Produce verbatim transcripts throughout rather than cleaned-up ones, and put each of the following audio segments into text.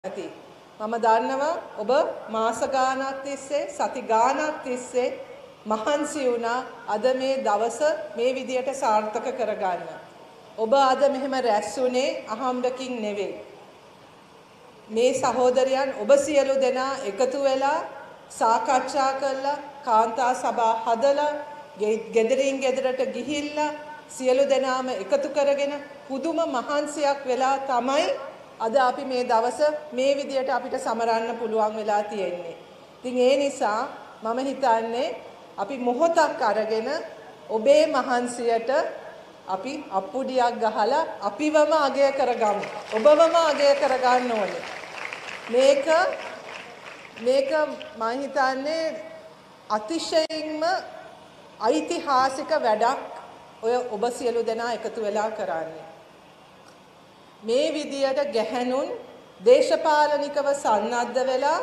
ඇති. මම දන්නවා ඔබ මාස ගාණක් තිස්සේ සති ගාණක් තිස්සේ මහන්සි වුණා අද මේ දවස මේ විදියට සාර්ථක කරගන්න. ඔබ අද මෙහෙම රැස් වුණේ අහම්බකින් නෙවෙයි. මේ සහෝදරයන් ඔබ සියලු දෙනා එකතු වෙලා සාකච්ඡා කරලා කාන්තා සභා හදලා ගෙදරින් ගෙදරට ගිහිල්ලා සියලු දෙනාම එකතු කරගෙන පුදුම මහන්සියක් වෙලා තමයි අද අපි මේ දවස මේ විදියට අපිට සමරන්න පුළුවන් වෙලා තියෙන්නේ. ඉතින් ඒ නිසා මම හිතන්නේ අපි මොහොතක් අරගෙන ඔබේ මහන්සියට අපි අප්පුඩියක් ගහලා අපිවම අගය කරගමු. ඔබවම අගය කරගන්න ඕනේ. මේක මේක මම හිතන්නේ අතිශයින්ම ඓතිහාසික වැඩක් ඔය ඔබ සියලු දෙනා එකතු වෙලා කරන්නේ. මේ විදියට ගැහැණුන් දේශපාලනිකව සන්නද්ධ වෙලා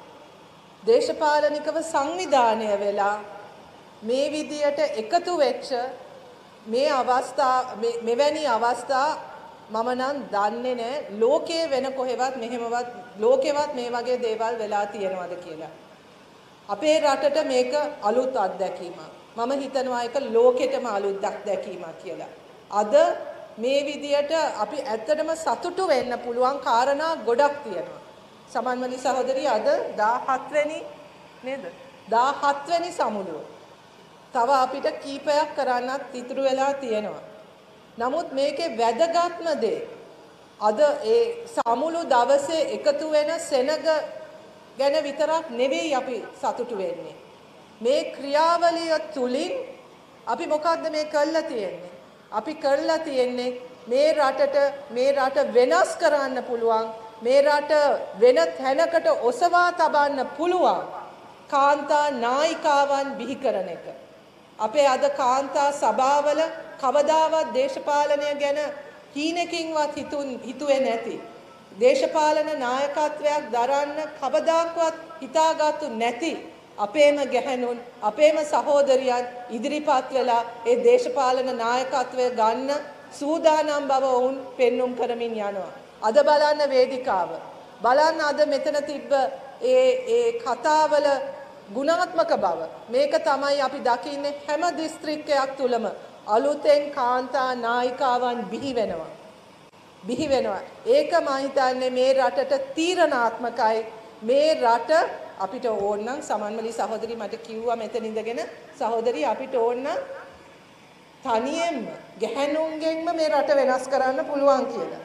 දේශපාලනිකව සංවිධානය වෙලා මේ විදියට එකතු වෙච්ච මේ අවස්ථා මෙවැනි අවස්ථා මම නම් දන්නේ නැහැ ලෝකයේ වෙන කොහෙවත් මෙහෙමවත් ලෝකෙවත් මේ වගේ දේවල් වෙලා තියෙනවද කියලා. අපේ රටට මේක අලුත් අත්දැකීමක්. මම හිතනවා ඒක ලෝකෙටම අලුත් අත්දැකීමක් කියලා. අද මේ විදියට අපි ඇත්තටම සතුටු වෙන්න පුළුවන් කාරණා ගොඩක් තියෙනවා. සමන්මලි සහෝදරිය අද දාහත් වෙනි නේද? දාහත් වෙනි සමුළුව. තව අපිට කීපයක් කරන්නත් ඉතුරු වෙලා තියෙනවා. නමුත් මේකේ වැදගත්ම දේ අද ඒ සමුළු දවසේ එකතු වෙන සෙනග ගැන විතරක් නෙවෙයි අපි සතුටු වෙන්නේ. මේ ක්‍රියාවලිය තුලින් අපි මොකද්ද මේ කළා තියෙන්නේ? අපි කරලා තියෙන්නේ මේ රටට මේ රට වෙනස් කරන්න පුළුවන් මේ රට වෙන තැනකට ඔසවා තබන්න පුළුවන් කාන්තා නායිකාවන් බිහි කරන එක. අපේ අද කාන්තා සභාවල කවදාවත් දේශපාලනය ගැන හීනකින්වත් හිතුන් හිතුවේ නැති දේශපාලන නායකත්වයක් දරන්න කවදාකවත් හිතාගත්තු නැති අපේම ගැහැණුන් අපේම සහෝදරයන් ඉදිරිපත් වෙලා ඒ දේශපාලන නායකත්වය ගන්න සූදානම් බව වුන් පෙන්눔 කරමින් යනවා. අද බලන්න වේදිකාව. බලන්න අද මෙතන තිබ්බ ඒ ඒ කතාවල ගුණාත්මක බව. මේක තමයි අපි දකින්නේ හැම දිස්ත්‍රික්කයක් තුලම අලුතෙන් කාන්තා නායිකාවන් බිහි වෙනවා. බිහි වෙනවා. ඒක මම හිතන්නේ මේ රටට තීරණාත්මකයි. මේ රට අපිට ඕන නම් සමන්මලි සහෝදරි මට කිව්වා මෙතන ඉඳගෙන සහෝදරි අපිට ඕන නම් තනියෙන්ම ගැහැණුන්ගෙන්ම මේ රට වෙනස් කරන්න පුළුවන් කියලා.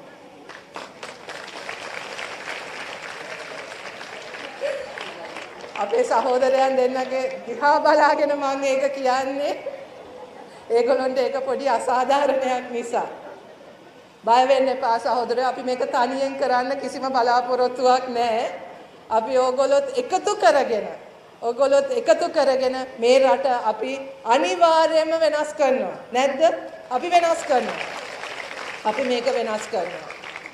අපේ සහෝදරයන් දෙන්නගේ දිහා බලාගෙන මම ඒක කියන්නේ ඒගොල්ලන්ට ඒක පොඩි අසාධාරණයක් නිසා. බය වෙන්න එපා සහෝදරයෝ අපි මේක තනියෙන් කරන්න කිසිම බලාපොරොත්තුවක් නැහැ. අපි ඕගොල්ලොත් එකතු කරගෙන ඕගොල්ලොත් එකතු කරගෙන මේ රට අපි අනිවාර්යයෙන්ම වෙනස් කරනවා. නැද්ද? අපි වෙනස් කරනවා. අපි මේක වෙනස් කරනවා.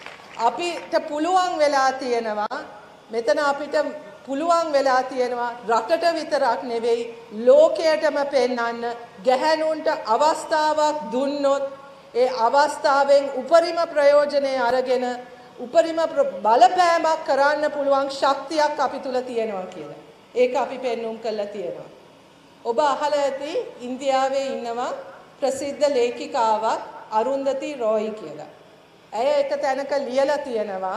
අපිට පුළුවන් වෙලා තියෙනවා මෙතන අපිට පුළුවන් වෙලා තියෙනවා රටට විතරක් නෙවෙයි ලෝකයටම පෙන්වන්න ගැහැණුන්ට අවස්ථාවක් දුන්නොත් ඒ අවස්ථාවෙන් උපරිම ප්‍රයෝජනය අරගෙන උපරිම බලපෑමක් කරන්න පුළුවන් ශක්තියක් අපි තුල තියෙනවා කියලා. ඒක අපි පෙන්눔 කරලා තියෙනවා. ඔබ අහලා ඇති ඉන්දියාවේ ඉන්නවා ප්‍රසිද්ධ ලේඛිකාවක් අරුන්දති රොයි කියලා. ඇය එක තැනක ලියලා තියෙනවා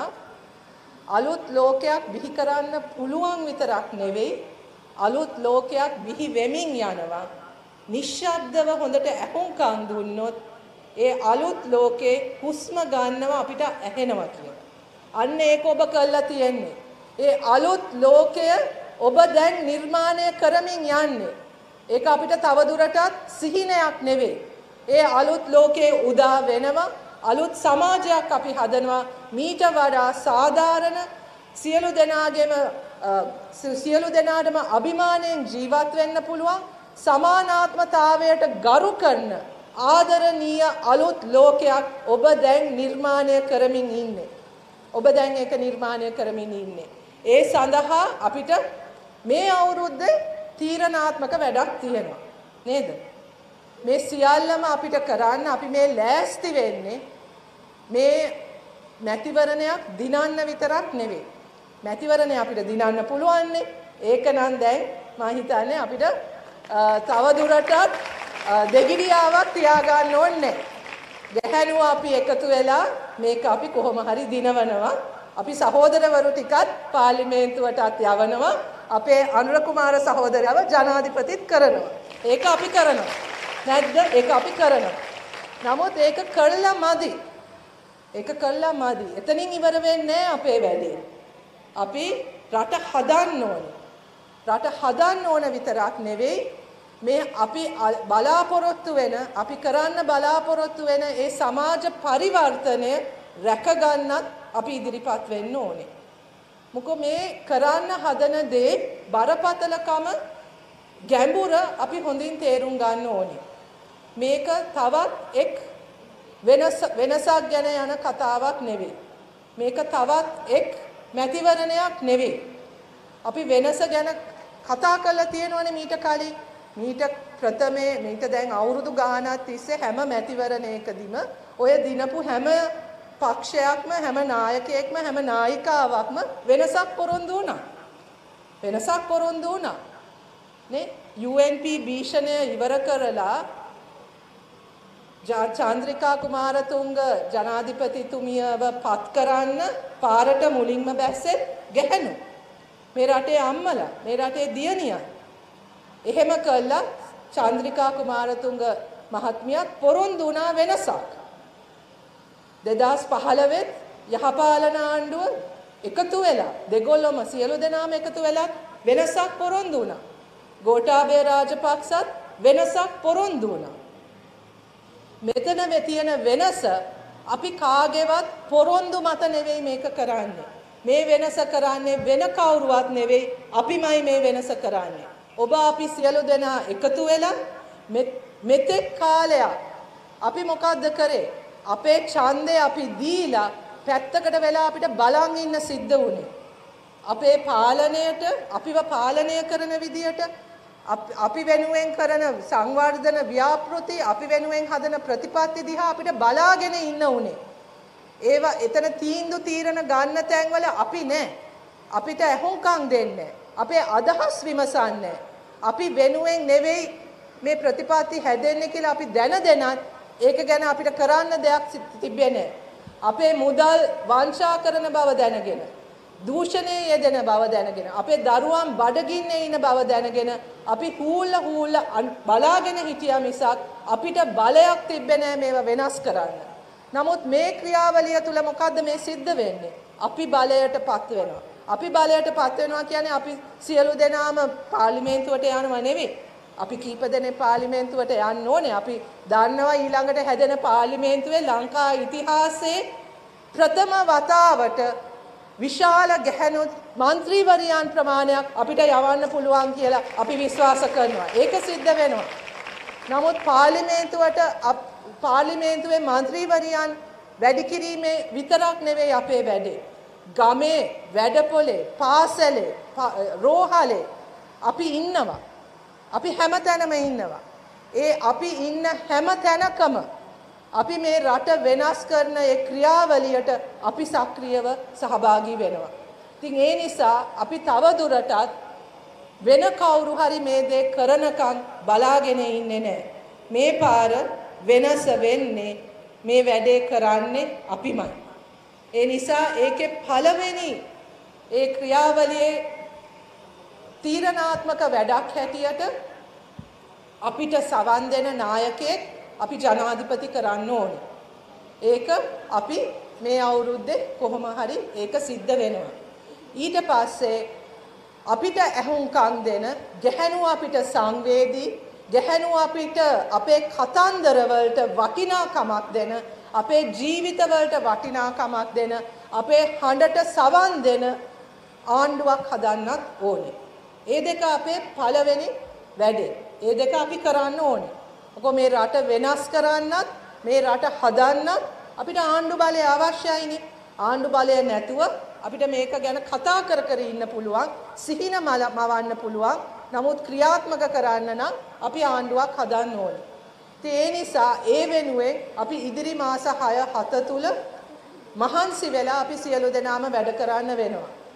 අලුත් ලෝකයක් බිහි කරන්න පුළුවන් විතරක් නෙවෙයි අලුත් ලෝකයක් බිහි වෙමින් යනවා. නිශ්ශබ්දව හොඳට ඇහුම්කන් දුන්නොත් ඒ අලුත් ලෝකේ හුස්ම ගන්නවා අපිට ඇහෙනවා කියලා. අන්න ඒක ඔබ කළා තියෙන්නේ. ඒ අලුත් ලෝකය ඔබ දැන් නිර්මාණය කරමින් යන්නේ. ඒක අපිට තවදුරටත් සිහිනයක් නෙවෙයි. ඒ අලුත් ලෝකේ උදා වෙනවා අලුත් සමාජයක් අපි හදනවා මීට වඩා සාධාරණ සියලු දෙනාගේම සියලු දෙනාටම අභිමාණයෙන් ජීවත් වෙන්න පුළුවන් සමානාත්මතාවයට ගරු කරන ආදරණීය අලුත් ලෝකයක් ඔබ දැන් නිර්මාණය කරමින් ඉන්නේ. ඔබ දැන් ඒක නිර්මාණය කරමින් ඉන්නේ. ඒ සඳහා අපිට මේ අවුරුද්දේ තීරණාත්මක වැඩක් තියෙනවා. නේද? මේ සියල්ලම අපිට කරන්න අපි මේ ලෑස්ති වෙන්නේ මේ මැතිවරණයක් දිනන්න විතරක් නෙවෙයි. මැතිවරණය අපිට දිනන්න පුළුවන්නේ. ඒක නම් දැන් මම හිතන්නේ අපිට තව දුරටත් දෙගිඩියාවක් තියාගන්න ඕනේ. ගැහැණුව අපි එකතු වෙලා මේක අපි කොහොම හරි දිනවනවා. අපි සහෝදරවරු ටිකත් පාර්ලිමේන්තුවටත් යවනවා. අපේ අනුර කුමාර සහෝදරයව ජනාධිපතිත් කරනවා. ඒක අපි කරනවා. නැද්ද? ඒක අපි කරනවා. නමුත් ඒක කළා මදි. ඒක කළා මදි. එතනින් ඉවර වෙන්නේ අපේ වැඩේ. අපි රට හදන්න ඕනේ. රට හදන්න ඕන විතරක් නෙවෙයි මේ අපි බලාපොරොත්තු වෙන අපි කරන්න බලාපොරොත්තු වෙන ඒ සමාජ පරිවර්තනය රැකගන්නත් අපි ඉදිරිපත් වෙන්න ඕනේ. මොකද මේ කරන්න හදන දේ බරපතලකම ගැඹුර අපි හොඳින් තේරුම් ගන්න ඕනේ. මේක තවත් එක් වෙනස වෙනසක් ගැන යන කතාවක් නෙවෙයි. මේක තවත් එක් මැතිවරණයක් නෙවෙයි. අපි වෙනස ගැන කතා කරලා තියෙනවනේ මීට කලින්. මීට ප්‍රථමේ මීට දැන් අවුරුදු ගාණක් තිස්සේ හැම මැතිවරණයකදීම ඔය දිනපු හැම පක්ෂයක්ම හැම නායකයෙක්ම හැම නායිකාවක්ම වෙනසක් පොරොන්දු වුණා. වෙනසක් පොරොන්දු වුණා. නේ යූ එන් පී භීෂණය ඉවර කරලා චන්ද්‍රිකා කුමාරතුංග ජනාධිපතිතුමියව පත් කරන්න පාරට මුලින්ම බැස්සේ ගැහැණු. මේ රටේ අම්මලා, මේ රටේ දියණියන්. එහෙම කළා චන්ද්‍රිකා කුමාරතුංග මහත්මියත් පොරොන්දු වුණා වෙනසක්. දෙදාස් පහළොව යහපාලන ආණ්ඩුව එකතු වෙලා දෙගොල්ලොම සියලු දෙනාම එකතු වෙලා වෙනසක් පොරොන්දු වුණා. ගෝඨාභය රාජපක්ෂත් වෙනසක් පොරොන්දු වුණා. මෙතන මේ තියෙන වෙනස අපි කාගේවත් පොරොන්දු මත නෙවෙයි මේක කරන්නේ. මේ වෙනස කරන්නේ වෙන කවුරුවත් නෙවෙයි අපිමයි මේ වෙනස කරන්නේ. ඔබ අපි සියලු දෙනා එකතු වෙලා මෙතෙක් කාලයක් අපි මොකද්ද කරේ? අපේ ඡන්දය අපි දීලා පැත්තකට වෙලා අපිට බලන් ඉන්න සිද්ධ වුණේ. අපේ පාලනයට අපිව පාලනය කරන විදියට අපි වෙනුවෙන් කරන සංවර්ධන ව්‍යාපෘති අපි වෙනුවෙන් හදන ප්‍රතිපත්ති දිහා අපිට බලාගෙන ඉන්න උනේ. ඒවා එතන තීන්දුව තීරණ ගන්න තැන්වල අපි නෑ. අපිට ඇහුම්කම් දෙන්නේ. අපේ අදහස් විමසන්නේ. අපි වෙනුවෙන් නෙවෙයි මේ ප්‍රතිපත්ති හැදෙන්නේ කියලා අපි දැන දැනත් ඒක ගැන අපිට කරන්න දෙයක් තිබෙන්නේ නෑ. අපේ මුදල් වංචා කරන බව දැනගෙන දූෂණයේ යෙදෙන බව දැනගෙන අපේ දරුවන් බඩගින්නේ ඉන බව දැනගෙන අපි හූල්ල හූල්ල බලාගෙන හිටියා මිසක් අපිට බලයක් තිබ්බේ නෑ මේවා වෙනස් කරන්න. නමුත් මේ ක්‍රියාවලිය තුල මොකද්ද මේ සිද්ධ වෙන්නේ? අපි බලයටපත් වෙනවා. අපි බලයටපත් වෙනවා කියන්නේ අපි සියලු දෙනාම පාර්ලිමේන්තුවට යනවා නෙවෙයි. අපි කීප දෙනෙක් පාර්ලිමේන්තුවට යන්න ඕනේ. අපි දන්නවා ඊළඟට හැදෙන පාර්ලිමේන්තුවේ ලංකා ඉතිහාසයේ ප්‍රථම වතාවට විශාල ගැහැණු മന്ത്രിවරයන් ප්‍රමාණයක් අපිට යවන්න පුළුවන් කියලා අපි විශ්වාස කරනවා. ඒක සිද්ධ වෙනවා. නමුත් පාර්ලිමේන්තුවට පාර්ලිමේන්තුවේ മന്ത്രിවරයන් වැඩි කිරීමේ විතරක් නෙවෙයි අපේ වැඩේ. ගමේ, වැඩපොලේ, පාසලේ, රෝහලේ අපි ඉන්නවා. අපි හැමතැනම ඉන්නවා. ඒ අපි ඉන්න හැම තැනකම අපි මේ රට වෙනස් කරන ඒ ක්‍රියාවලියට අපි සක්‍රියව සහභාගී වෙනවා. ඉතින් ඒ නිසා අපි තව දුරටත් වෙන කවුරු හරි මේ දේ කරනකම් බලාගෙන ඉන්නේ නැහැ. මේ පාර වෙනස වෙන්නේ මේ වැඩේ කරන්නේ අපිමයි. ඒ නිසා ඒකේ පළවෙනි ඒ ක්‍රියාවලියේ තීරණාත්මක වැඩක් හැටියට අපිට සවන් දෙන නායකයෙක් අපි ජනාධිපති කරන්න ඕනේ. ඒක අපි මේ අවුරුද්දේ කොහොම හරි ඒක සිද්ධ වෙනවා. ඊට පස්සේ අපිට ඇහුම්කම් දෙන ගැහැණු අපිට සංවේදී ගැහැණු අපිට අපේ කතන්දර වලට වටිනාකමක් දෙන අපේ ජීවිත වලට වටිනාකමක් දෙන අපේ හඬට සවන් දෙන ආණ්ඩුවක් හදන්නත් ඕනේ. ඒ දෙක අපේ පළවෙනි වැඩේ. ඒ දෙක අපි කරන්න ඕනේ. මොකද මේ රට වෙනස් කරන්නත් මේ රට හදන්නත් අපිට ආණ්ඩු බලය අවශ්‍යයිනේ. ආණ්ඩු බලය නැතුව අපිට මේක ගැන කතා කර කර ඉන්න පුළුවන්, සිහින මවන්න පුළුවන්. නමුත් ක්‍රියාත්මක කරන්න නම් අපි ආණ්ඩුවක් හදන්න ඕනේ. ඒ නිසා ඒ වෙනුවෙන් අපි ඉදිරි මාස හය හත තුල මහන්සි වෙලා අපි සියලු දෙනාම වැඩ කරන්න වෙනවා.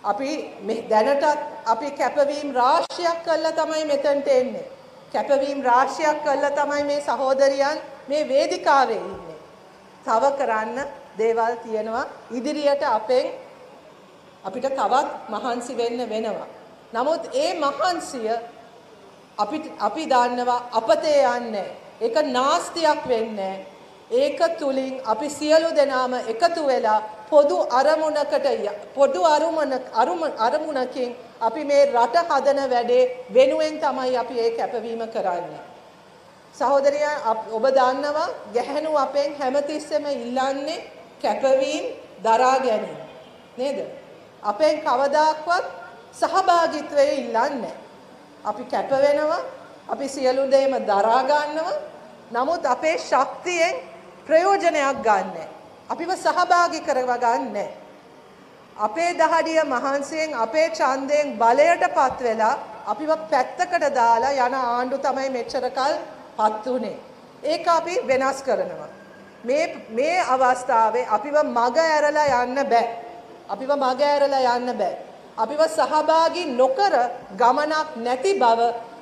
අපි මේ දැනටත් අපි කැපවීම් රාශියක් කළා තමයි මෙතනට එන්නේ. කැපවීම් රාශියක් කළා තමයි මේ සහෝදරියන් මේ වේදිකාවේ ඉන්නේ. තව කරන්න දේවල් තියෙනවා. ඉදිරියට අපෙන් අපිට තවත් මහන්සි වෙන්න වෙනවා. නමුත් ඒ මහන්සිය අපි අපි දන්නවා අපතේ යන්නේ. ඒක නාස්තියක් වෙන්නේ. ඒක තුලින් අපි සියලු දෙනාම එකතු වෙලා පොදු අරමුණකට පොදු අරමුණ අරමුණකින් අපි මේ රට හදන වැඩේ වෙනුවෙන් තමයි අපි ඒ කැපවීම කරන්නේ. සහෝදරයා ඔබ දන්නවා ගැහැණු අපෙන් හැමතිස්සෙම ඉල්ලන්නේ කැපවීම දරා ගැනීම. නේද? අපෙන් කවදාක්වත් සහභාගීත්වයේ ඉල්ලන්නේ. අපි කැප වෙනවා, අපි සියලු දේම දරා ගන්නවා. නමුත් අපේ ශක්තියෙන් ප්‍රයෝජනයක් ගන්න. අපිව සහභාගී කරව ගන්න. අපේ දහඩිය මහන්සියෙන් අපේ ඡන්දයෙන් බලයටපත් වෙලා අපිව පැත්තකට දාලා යන ආණ්ඩු තමයි මෙච්චර කල් පත් උනේ. ඒක අපි වෙනස් කරනවා. මේ මේ අවස්ථාවේ අපිව මග ඇරලා යන්න බෑ. අපිව මග ඇරලා යන්න බෑ. අපිව සහභාගී නොකර ගමනක් නැති බව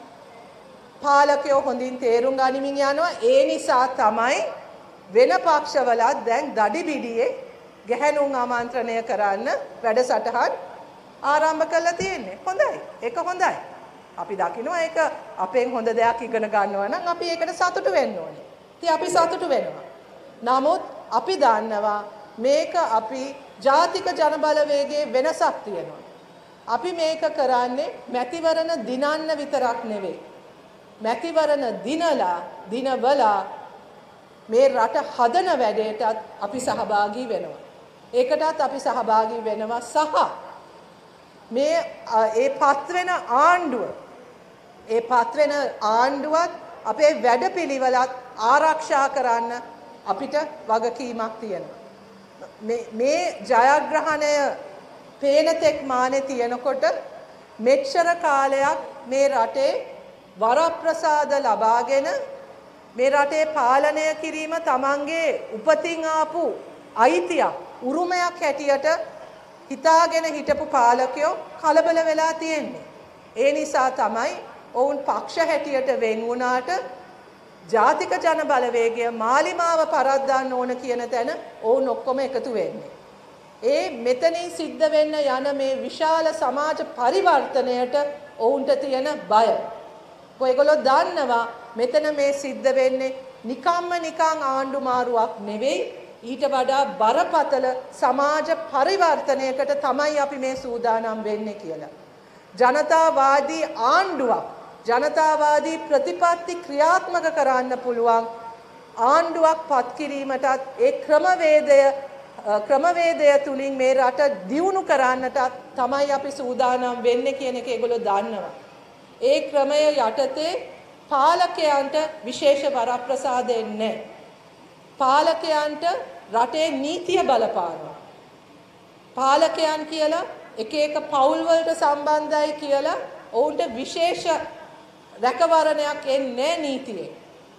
පාලකයෝ හොඳින් තේරුම් ගනිමින් යනවා. ඒ නිසා තමයි වෙන පක්ෂවලත් දැන් දඩි බිඩියේ ගැහැණුන් ආමන්ත්‍රණය කරන්න වැඩසටහන් ආරම්භ කරලා තියෙන්නේ. හොඳයි. ඒක හොඳයි. අපි දකිනවා ඒක අපෙන් හොඳ දෙයක් ඉගෙන ගන්නවා නම් අපි ඒකට සතුටු වෙන්න ඕනේ. ඉතින් අපි සතුටු වෙනවා. නමුත් අපි දන්නවා මේක අපි ජාතික ජනබලවේගයේ වෙනසක් තියෙනවා. අපි මේක කරන්නේ මැතිවරණ දිනන්න විතරක් නෙවෙයි. මැතිවරණ දිනලා දිනවලා මේ රට හදන වැඩේටත් අපි සහභාගී වෙනවා. ඒකටත් අපි සහභාගී වෙනවා සහ මේ ඒ පත්වෙන ආණ්ඩුව ඒ පත්වෙන ආණ්ඩුවත් අපේ වැඩපිළිවෙලත් ආරක්ෂා කරන්න අපිට වගකීමක් තියෙනවා. මේ මේ ජයග්‍රහණය පේන තෙක් මානේ තියෙනකොට මෙච්චර කාලයක් මේ රටේ වරප්‍රසාද ලබාගෙන මේ රටේ පාලනය කිරීම තමන්ගේ උපතින් ආපු අයිතියක් උරුමයක් හැටියට හිතාගෙන හිටපු පාලකයෝ කලබල වෙලා තියෙන්නේ. ඒ නිසා තමයි ඔවුන් පක්ෂ හැටියට වෙන් වුණාට ජාතික ජන බලවේගය මාලිමාව පරද්දන්න ඕන කියන තැන ඔවුන් ඔක්කොම එකතු වෙන්නේ. ඒ මෙතනින් සිද්ධ වෙන්න යන මේ විශාල සමාජ පරිවර්තනයට ඔවුන්ට තියෙන බය. ඔයගොල්ලෝ දන්නවා මෙතන මේ සිද්ධ වෙන්නේ නිකම්ම නිකං ආණ්ඩු මාරුවක් නෙවෙයි, ඊට වඩා බරපතල සමාජ පරිවර්තනයකට තමයි අපි මේ සූදානම් වෙන්නේ කියලා. ජනතාවාදී ආණ්ඩුවක්, ජනතාවාදී ප්‍රතිපත්ති ක්‍රියාත්මක කරන්න පුළුවන් ආණ්ඩුවක් පත් කිරීමටත් ඒ ක්‍රමවේදය ක්‍රමවේදය තුලින් මේ රට දියුණු කරන්නටත් තමයි අපි සූදානම් වෙන්නේ කියන එක ඒගොල්ලෝ දන්නවා. ඒ ක්‍රමය යටතේ පාලකයන්ට විශේෂ වරප්‍රසාදයක් නැහැ. පාලකයන්ට රටේ නීතිය බලපානවා. පාලකයන් කියලා එක එක පවුල් වලට සම්බන්ධයි කියලා ඔවුන්ට විශේෂ රැකවරණයක් එන්නේ නීතියේ.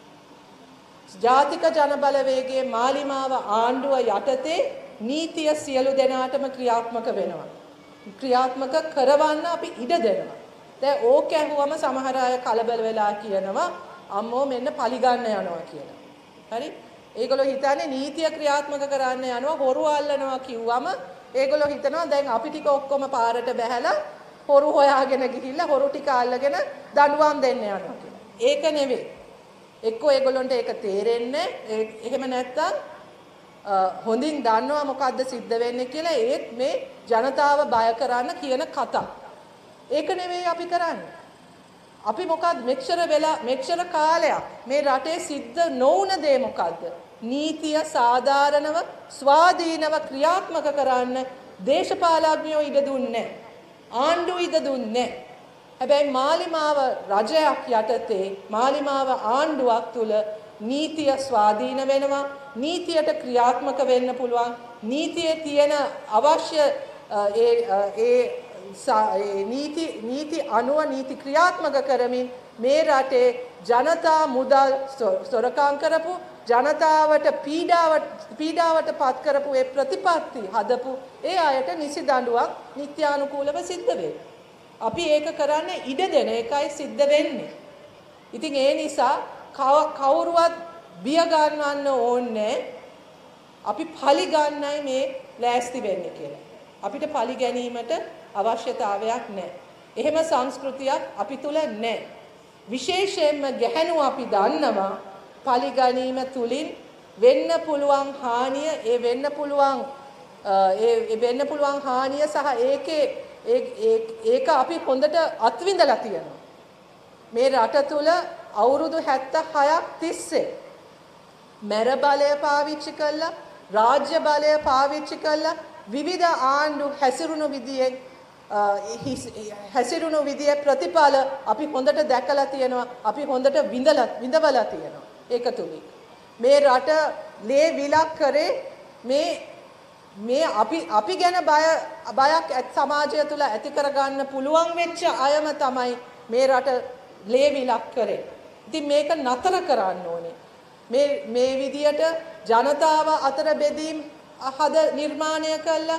ජාතික ජන බලවේගයේ මාලිමාව ආණ්ඩුව යටතේ නීතිය සියලු දෙනාටම ක්‍රියාත්මක වෙනවා. ක්‍රියාත්මක කරවන්න අපි ඉඩ දෙනවා. දැන් ඕක ඇහුවම සමහර අය කලබල වෙලා කියනවා අම්මෝ මෙන්න පලිගන්න යනවා කියලා. හරි? ඒගොල්ලෝ හිතන්නේ නීතිය ක්‍රියාත්මක කරන්න යනවා හොරු අල්ලනවා කිව්වම ඒගොල්ලෝ හිතනවා දැන් අපි ටික ඔක්කොම පාරට බැහැලා හොරු හොයාගෙන ගිහිල්ලා හොරු ටික අල්ලගෙන දඬුවම් දෙන්න යනවා කියලා. ඒක නෙවෙයි. එක්කෝ ඒගොල්ලොන්ට ඒක තේරෙන්නේ එහෙම නැත්තම් හොඳින් දන්නවා මොකද්ද සිද්ධ වෙන්නේ කියලා ඒත් මේ ජනතාව බය කරන්න කියන කතා. ඒක නෙවෙයි අපි කරන්නේ. අපි මොකක්ද මෙච්චර වෙලා මෙච්චර කාලයක් මේ රටේ සිද්ධ නොවුන දේ මොකද්ද? නීතිය සාධාරණව ස්වාධීනව ක්‍රියාත්මක කරන්න දේශපාලඥයෝ ඉඩ දුන්නේ නැහැ. ආණ්ඩුව ඉඩ දුන්නේ නැහැ. හැබැයි මාලිමාව රජයක් යටතේ මාලිමාව ආණ්ඩුවක් තුල නීතිය ස්වාධීන වෙනවා. නීතියට ක්‍රියාත්මක වෙන්න පුළුවන්. නීතියේ තියෙන අවශ්‍ය ඒ ඒ නීති නීති අනුව නීති ක්‍රියාත්මක කරමින් මේ රටේ ජනතා මුදල් සොරකම් කරපු ජනතාවට පීඩාවට පීඩාවට පත් කරපු ඒ ප්‍රතිපත්ති හදපු ඒ අයට නිසි දඬුවම් නිත්‍යානුකූලව සිද්ධ වෙයි. අපි ඒක කරන්නේ ඉඩ දෙන එකයි සිද්ධ වෙන්නේ. ඉතින් ඒ නිසා කවුරුවත් බිය ගන්නවන්න ඕනේ අපි පලි ගන්නයි මේ ලෑස්ති වෙන්නේ කියලා. අපිට පලි ගැනීමට අවශ්‍යතාවයක් නැහැ. එහෙම සංස්කෘතියක් අපි තුල නැහැ. විශේෂයෙන්ම ගැහැණු අපි දන්නවා පලි ගැනීම තුලින් වෙන්න පුළුවන් හානිය ඒ වෙන්න පුළුවන් ඒ වෙන්න පුළුවන් හානිය සහ ඒකේ ඒක අපි හොඳට අත්විඳලා තියෙනවා. මේ රට තුල අවුරුදු හැත්තෑ හයක් තිස්සේ මැර බලය පාවිච්චි කළා රාජ්‍ය බලය පාවිච්චි කළා විවිධ ආණ්ඩු හැසිරුණු විදියෙන් හැසිරුණු විදියේ ප්‍රතිඵල අපි හොඳට දැකලා තියෙනවා අපි හොඳට විඳලා විඳවලා තියෙනවා ඒක තුලින් මේ රට ලේ විලක් කරේ මේ මේ අපි අපි ගැන බය බයක් සමාජය තුල ඇති කරගන්න පුළුවන් වෙච්ච අයම තමයි මේ රට ලේ විලක් කරේ. ඉතින් මේක නතර කරන්න ඕනේ. මේ මේ විදියට ජනතාව අතර බෙදීම් හද නිර්මාණය කළා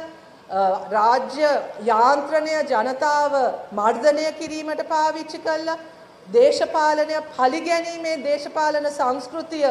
රාජ්‍ය යාන්ත්‍රණය ජනතාව මර්ධනය කිරීමට පාවිච්චි කළා දේශපාලනය පලි ගැනීමේ දේශපාලන සංස්කෘතිය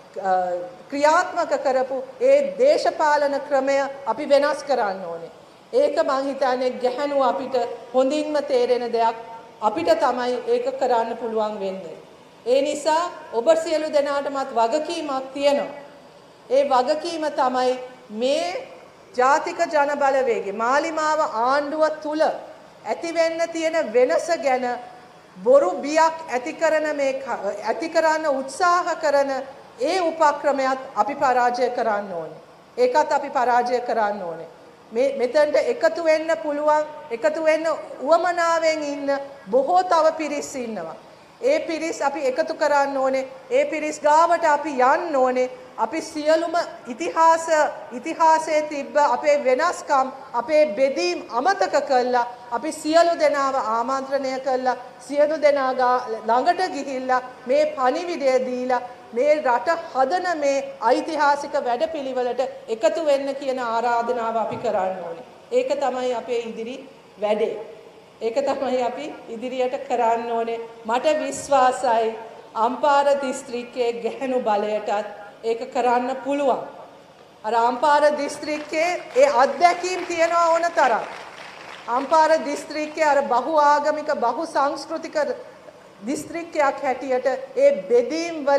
ක්‍රියාත්මක කරපු ඒ දේශපාලන ක්‍රමය අපි වෙනස් කරන්න ඕනේ. ඒක මං හිතන්නේ ගැහැණු අපිට හොඳින්ම තේරෙන දෙයක් අපිට තමයි ඒක කරන්න පුළුවන් වෙන්නේ. ඒ නිසා ඔබ සියලු දෙනාටමත් වගකීමක් තියෙනවා. ඒ වගකීම තමයි මේ ජාතික ජන බලවේගය මාලිමාව ආණ්ඩුව තුල ඇති වෙන්න තියෙන වෙනස ගැන බොරු බියක් ඇති කරන මේ ඇති කරන්න උත්සාහ කරන ඒ උපක්‍රමයක් අපි පරාජය කරන්න ඕනේ. ඒකත් අපි පරාජය කරන්න ඕනේ. මේ මෙතනට එකතු වෙන්න පුළුවන් එකතු වෙන්න උවමනාවෙන් ඉන්න බොහෝ තව පිරිස් ඉන්නවා. ඒ පිරිස් අපි එකතු කරන්න ඕනේ. ඒ පිරිස් ගාවට අපි යන්න ඕනේ. අපි සියලුම ඉතිහාස ඉතිහාසයේ තිබ්බ අපේ වෙනස්කම් අපේ බෙදීම් අමතක කළා. අපි සියලු දෙනාව ආමන්ත්‍රණය කළා. සියලු දෙනා ළඟට ගිහිල්ලා මේ පණිවිඩය දීලා මේ රට හදන මේ ඓතිහාසික වැඩපිළිවෙලට එකතු වෙන්න කියන ආරාධනාව අපි කරන්න ඕනේ. ඒක තමයි අපේ ඉදිරි වැඩේ. ඒක තමයි අපි ඉදිරියට කරන්න ඕනේ. මට විශ්වාසයි අම්පාර දිස්ත්‍රික්කයේ ගැහැණු බලයටත් ඒක කරන්න පුළුවන්. අර අම්පාර දිස්ත්‍රික්කයේ ඒ අත්දැකීම් තියනවා ඕන තරම්. අම්පාර දිස්ත්‍රික්කයේ අර බහු ආගමික බහු සංස්කෘතික දිස්ත්‍රික්කයක් හැටියට ඒ බෙදීම් වල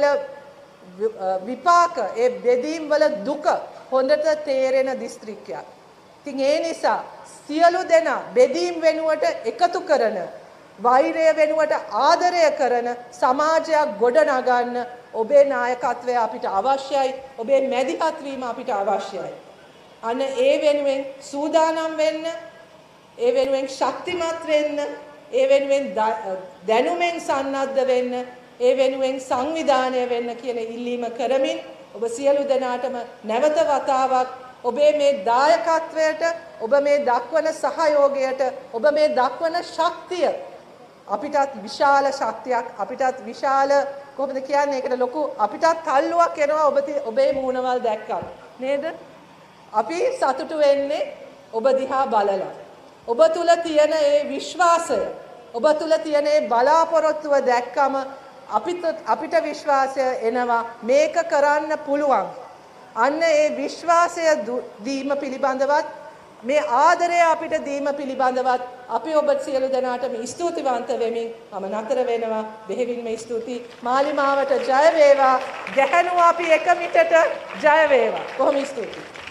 විපාක ඒ බෙදීම් වල දුක හොඳට තේරෙන දිස්ත්‍රික්කයක්. ඉතින් ඒ නිසා සියලු දෙනා බෙදීම් වෙනුවට එකතු කරන වෛරය වෙනුවට ආදරය කරන සමාජයක් ගොඩනගන්න ඔබේ නායකත්වය අපිට අවශ්‍යයි. ඔබේ මැදිහත් වීම අපිට අවශ්‍යයි. අන්න ඒ වෙනුවෙන් සූදානම් වෙන්න, ඒ වෙනුවෙන් ශක්තිමත් වෙන්න, ඒ වෙනුවෙන් දැනුමෙන් සන්නද්ධ වෙන්න, ඒ වෙනුවෙන් සංවිධානය වෙන්න කියන ඉල්ලීම කරමින් ඔබ සියලු දෙනාටම නැවත වතාවක් ඔබේ මේ දායකත්වයට, ඔබ මේ දක්වන සහයෝගයට, ඔබ මේ දක්වන ශක්තිය අපිටත් විශාල ශක්තියක්, අපිටත් විශාල කොහොමද කියන්නේ ඒකට ලොකු අපිටත් තල්ලුවක් එනවා ඔබ ඔබේ මූණවල් දැක්කම නේද? අපි සතුටු වෙන්නේ ඔබ දිහා බලලා. ඔබ තුල තියෙන ඒ විශ්වාසය, ඔබ තුල තියෙන ඒ බලාපොරොත්තුව දැක්කම අපිට අපිට විශ්වාසය එනවා මේක කරන්න පුළුවන්. අන්න ඒ විශ්වාසය දීම පිළිබඳවත් මේ ආදරය අපිට දීම පිළිබඳවත් අපි ඔබ සියලු දෙනාටම ස්තුතිවන්ත වෙමින් මම නතර වෙනවා. බෙහෙවින්ම ස්තුති. මාලිමාවට ජය වේවා. ගැහැණු අපි එක මිටට ජය වේවා. කොහොම ස්තුතියි.